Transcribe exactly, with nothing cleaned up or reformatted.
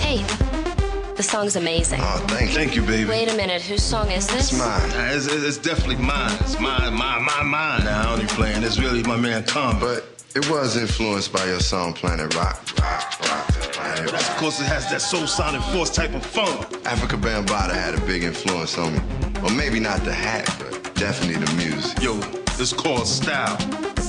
Hey, the song's amazing. Oh, thank you. Thank you, baby. Wait a minute, whose song is this? It's mine. Nah, it's, it's definitely mine. It's mine, mine, mine, mine. Nah, I only playing. It's really my man Con. But it was influenced by your song Planet Rock, Rock, Rock. But that's because it has that soul sonic force type of funk. Africa Bambata had a big influence on me. Or maybe not the hat, but definitely the music. Yo, it's called style.